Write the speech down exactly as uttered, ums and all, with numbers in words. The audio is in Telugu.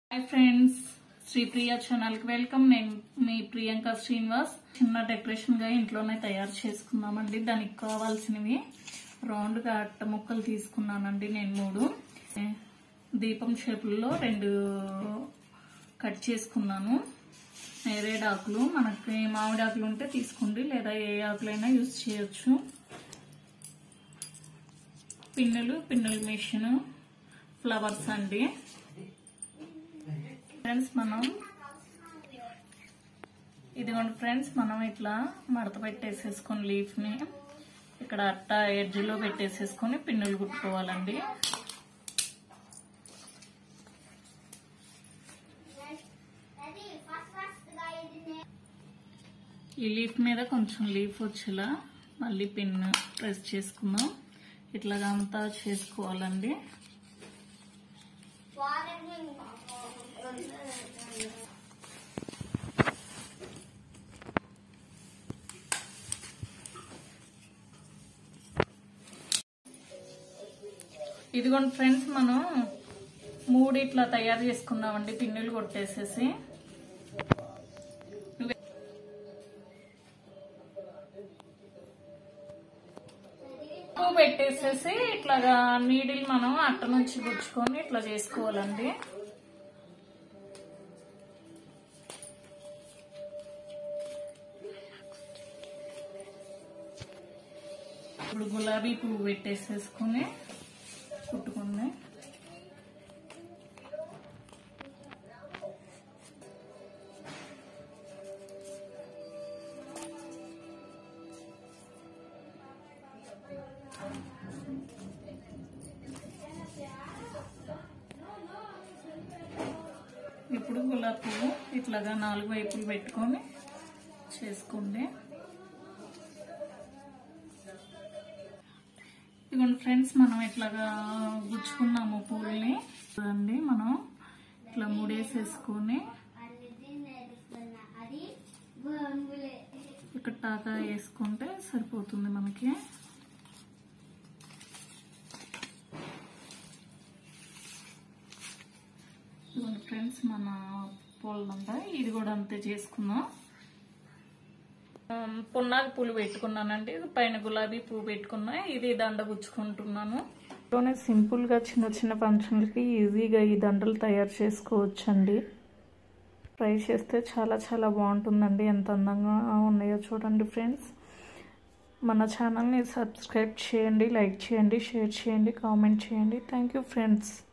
हाय फ्रेंड्स श्रीप्रिया चैनल की वेलकम నేను మీ ప్రియాంక శ్రీనివాస్ చిన్న డెకరేషన్ గా ఇంట్లోనే తయారు చేసుకున్నామండి దానికి కావాల్సినవి రౌండ్ గా అట్ట ముక్కలు తీసుకున్నానండి నేను మూడు దీపం షేపుల్లో రెండు కట్ చేసుకున్నాను నేరేడు ఆకులు మనకి మామిడి ఆకులు ఉంటే తీసుకోండి లేదా ఏ ఆకులైనా యూస్ చేయొచ్చు పిన్నులు పిన్నుల మెషిన్ ఫ్లవర్స్ అండి ఫ్రెండ్స్ మనం ఇదిగోండి ఫ్రెండ్స్ మనం ఇట్లా మడత పెట్టేసేసుకొని లీఫ్ ని ఇక్కడ అట్ట ఎడ్జ్ లో పెట్టేసేసుకొని పిన్నులు కుట్టుకోవాలండి ఈ లీఫ్ మీద కొంచెం లీఫ్ వచ్చేలా మళ్ళీ పిన్ ప్రెస్ చేసుకుందాం ఇట్లాగా అంతా చేసుకోవాలండి ఇదిగోండి ఫ్రెండ్స్ మనం మూడు ఇట్లా తయారు చేసుకున్నామండి పిన్నులు కొట్టేసేసి పెట్టేసేసి ఇట్లాగా నీడిల్ మనం అట్ట నుంచి గుచ్చుకొని ఇట్లా చేసుకోవాలండి ఇప్పుడు గులాబీ పువ్వు పెట్టేసేసుకుని కుట్టుకుంది ఇప్పుడు గులాబీ పువ్వు ఇట్లాగా నాలుగు వైపులు పెట్టుకొని చేసుకోండి ఇదిగోండి ఫ్రెండ్స్ మనం ఇట్లాగా గుచ్చుకున్నాము పూలని చూడండి మనం ఇట్లా మూడేసేసుకొని ఇక్కడ టాకా వేసుకుంటే సరిపోతుంది మనకి ఇదిగోండి ఫ్రెండ్స్ మన పూలదండ ఇది కూడా అంతే చేసుకుందాం పున్నాకి పూలు పెట్టుకున్నానండి పైన గులాబీ పువ్వు పెట్టుకున్నా ఇది దండ గుచ్చుకుంటున్నాను ఇంట్లోనే సింపుల్ గా చిన్న చిన్న ఫంక్షన్లకి ఈజీగా ఈ దండలు తయారు చేసుకోవచ్చండి ట్రై చేస్తే చాలా చాలా బాగుంటుందండి ఎంత అందంగా ఉన్నాయో చూడండి ఫ్రెండ్స్ మన ఛానల్ని సబ్స్క్రైబ్ చేయండి లైక్ చేయండి షేర్ చేయండి కామెంట్ చేయండి థ్యాంక్ యూ ఫ్రెండ్స్